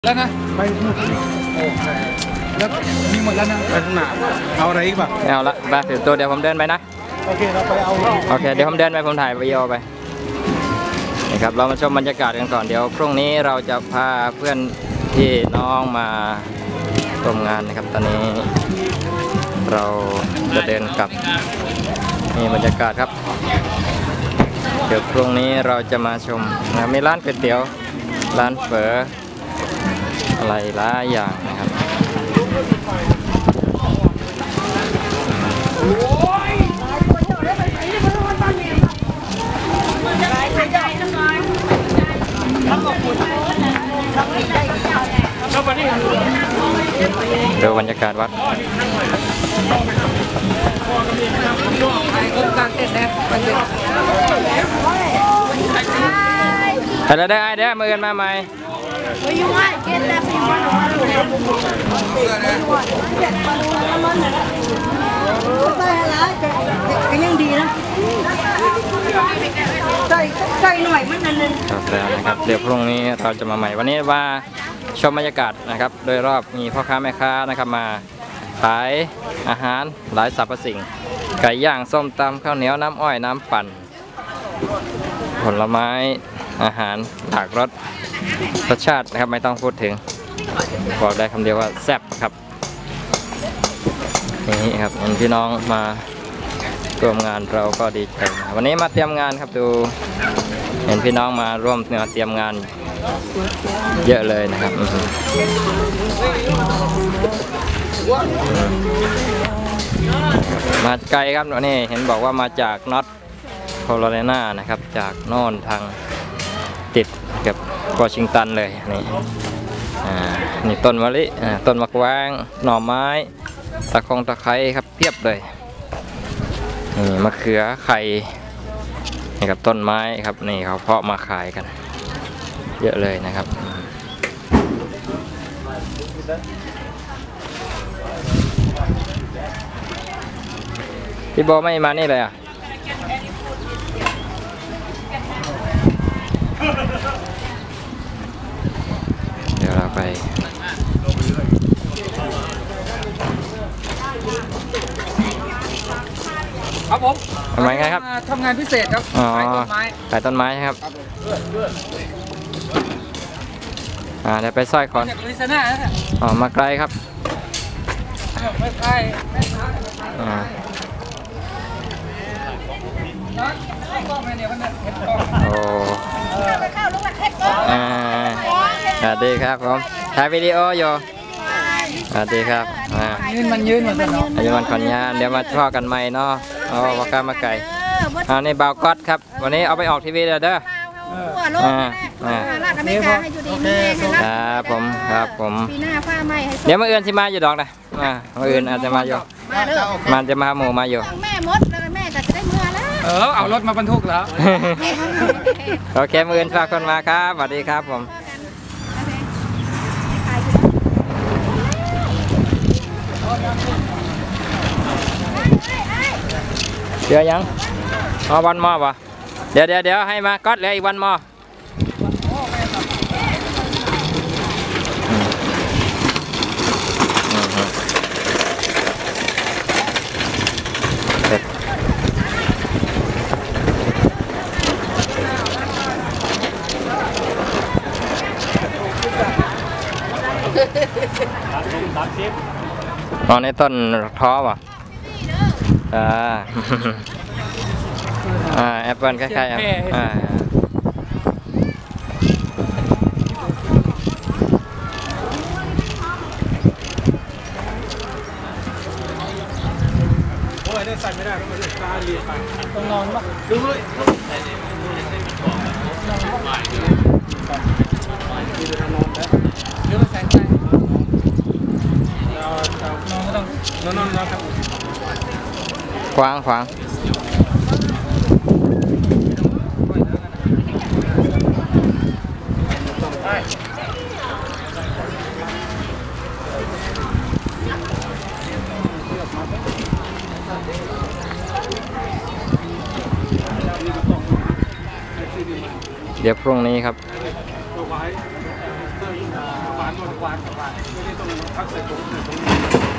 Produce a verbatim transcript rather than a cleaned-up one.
แล้วนะไปโอ้แล้วมีหมดแล้วนะไปข้างหน้าเอาอะไรอีกบ้างเอาละไปถือตัวเดี๋ยวผมเดินไปนะโอเคเราไปเอาโอเคเดี๋ยวผมเดินไปผมถ่ายวิดีโอไปนี่ครับเรามาชมบรรยากาศกันก่อนเดี๋ยวพรุ่งนี้เราจะพาเพื่อนพี่น้องมาชมงานนะครับตอนนี้เราจะเดินกลับนี่บรรยากาศครับเดี๋ยวพรุ่งนี้เราจะมาชมนะมีร้านก๋วยเตี๋ยวร้านเฝออะไรหลายอย่างนะครับดูบรรยากาศวัดไปแล้วได้ไอเดียมือกันมาไหมก็ยังดีนะใส่ใส่หน่อยมันนั่นเลยครับแล้วนะครับเดี๋ยวพรุ่งนี้เราจะมาใหม่วันนี้ว่าชมบรรยากาศนะครับโดยรอบมีพ่อค้าแม่ค้านะครับมาขายอาหารหลายสรรพสิ่งไก่ย่างส้มตำข้าวเหนียวน้ำอ้อยน้ำปั่นผลไม้อาหารหลากรสรสชาตินะครับไม่ต้องพูดถึงบอกได้คำเดียวว่าแซ่บครับนี่ครับเห็นพี่น้องมาร่วมงานเราก็ดีใจวันนี้มาเตรียมงานครับดูเห็นพี่น้องมาร่วมเตรียมงานเยอะเลยนะครับมาไกลครับนี่เห็นบอกว่ามาจากน็อตโคโรไลนานะครับจากโน่นทางติดกับวอชิงตันเลยนี่อ่านี่ต้นมะลิต้นมะกวางหน่อไม้ตะคงตะไคร้ครับเพียบเลยนี่มะเขือไข่นี่กับต้นไม้ครับนี่เขาเพาะมาขายกันเยอะเลยนะครับพี่โบไม่มานี่เลยอ่ะเดี๋ยวเราไปครับผมทำไมไงครับทำงานพิเศษครับขายต้นไม้ขายต้นไม้ครับอ่าเดี๋ยวไปสร้อยคอนจากลุยซาน่านะอ๋อมาไกลครับไม่ไกลอ่าโอ้อ่าสวัสดีครับผมถ่ายวิดีโออยู่สวัสดีครับอ่ายืนมันยืนเหมือนกันเนาะยืนมันขอนยานเดี๋ยวมาพ่อกันใหม่เนาะอ๋อว่าก้ามาไก่อ่านี่บ่าวก๊อตครับวันนี้เอาไปออกทีวีเลยเด้ออ่าอ่าครับผมครับผมปีหน้าฟ้าไหมเดี๋ยวมาเอื่นสิมาอยู่ดอกนะอ่ามาเอื่นอาจจะมาอยู่มันจะมาหมู่มาอยู่แม่มดแล้วแม่ก็จะได้เมื่อแล้วเออเอารถมาบรรทุกแล้วโอเคมาเอื่นฝากคนมาครับสวัสดีครับผมเดี๋ยวยังเอาวันมอป่ะเดี๋ยวเดี๋ยวเดี๋ยวให้มาก๊อตเลยอีกวันมออ๋อในต้นท้อป่ะอ่าอ่าแอปเปิลคล้ายๆอ่าโอ้ยได้ใส่ไม่ได้ต้องตาเลียไปต้องนอนป่ะดูเลยเดี๋ยวแสงใจนอนก็ต้องนอนนอนนอนครับขวางขวางเดี๋ยวพรุ่งนี้ครับวานกับวานไม่ได้ต้องพักใส่ถุงใส่ถุง